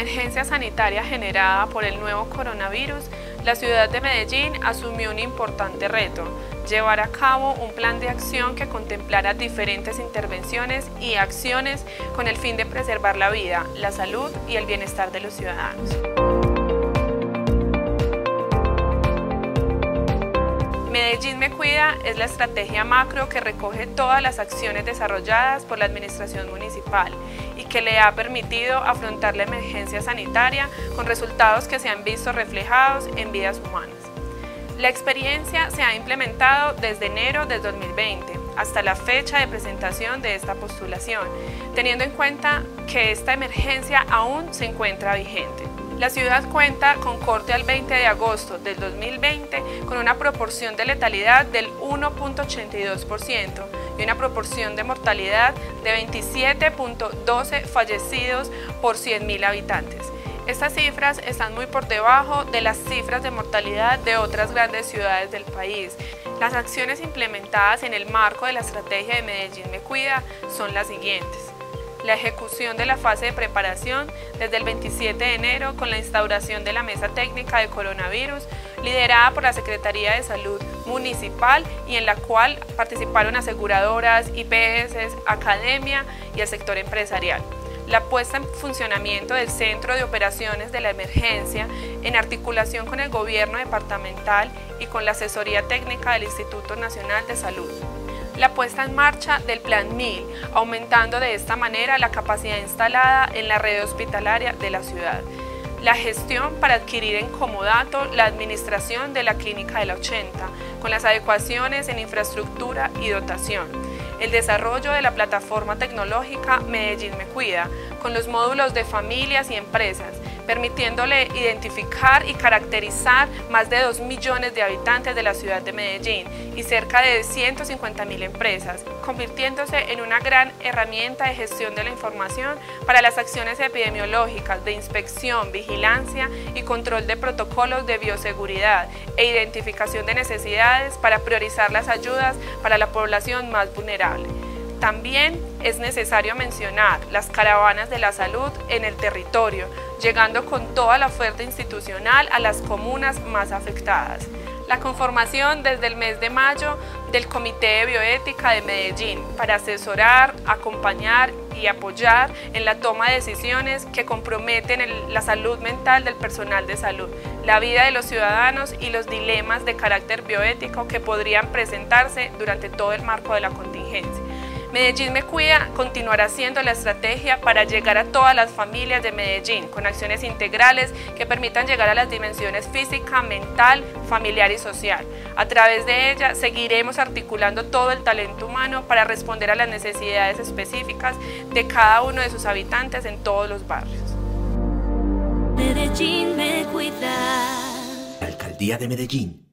emergencia sanitaria generada por el nuevo coronavirus, la ciudad de Medellín asumió un importante reto: llevar a cabo un plan de acción que contemplara diferentes intervenciones y acciones con el fin de preservar la vida, la salud y el bienestar de los ciudadanos. Medellín me cuida es la estrategia macro que recoge todas las acciones desarrolladas por la administración municipal y que le ha permitido afrontar la emergencia sanitaria con resultados que se han visto reflejados en vidas humanas. La experiencia se ha implementado desde enero del 2020 hasta la fecha de presentación de esta postulación, teniendo en cuenta que esta emergencia aún se encuentra vigente. La ciudad cuenta con corte al 20 de agosto del 2020 con una proporción de letalidad del 1.82% y una proporción de mortalidad de 27.12 fallecidos por 100.000 habitantes. Estas cifras están muy por debajo de las cifras de mortalidad de otras grandes ciudades del país. Las acciones implementadas en el marco de la estrategia de Medellín me cuida son las siguientes: la ejecución de la fase de preparación desde el 27 de enero con la instauración de la Mesa Técnica de Coronavirus, liderada por la Secretaría de Salud Municipal y en la cual participaron aseguradoras, IPS, academia y el sector empresarial. La puesta en funcionamiento del Centro de Operaciones de la Emergencia en articulación con el Gobierno departamental y con la asesoría técnica del Instituto Nacional de Salud. La puesta en marcha del Plan 1000, aumentando de esta manera la capacidad instalada en la red hospitalaria de la ciudad. La gestión para adquirir en comodato la administración de la Clínica de la 80, con las adecuaciones en infraestructura y dotación. El desarrollo de la plataforma tecnológica Medellín me cuida, con los módulos de familias y empresas, permitiéndole identificar y caracterizar más de 2 millones de habitantes de la ciudad de Medellín y cerca de 150.000 empresas, convirtiéndose en una gran herramienta de gestión de la información para las acciones epidemiológicas de inspección, vigilancia y control de protocolos de bioseguridad e identificación de necesidades para priorizar las ayudas para la población más vulnerable. También es necesario mencionar las caravanas de la salud en el territorio, llegando con toda la oferta institucional a las comunas más afectadas. La conformación desde el mes de mayo del Comité de Bioética de Medellín para asesorar, acompañar y apoyar en la toma de decisiones que comprometen la salud mental del personal de salud, la vida de los ciudadanos y los dilemas de carácter bioético que podrían presentarse durante todo el marco de la contingencia. Medellín me cuida continuará siendo la estrategia para llegar a todas las familias de Medellín con acciones integrales que permitan llegar a las dimensiones física, mental, familiar y social. A través de ella seguiremos articulando todo el talento humano para responder a las necesidades específicas de cada uno de sus habitantes en todos los barrios. Medellín me cuida. Alcaldía de Medellín.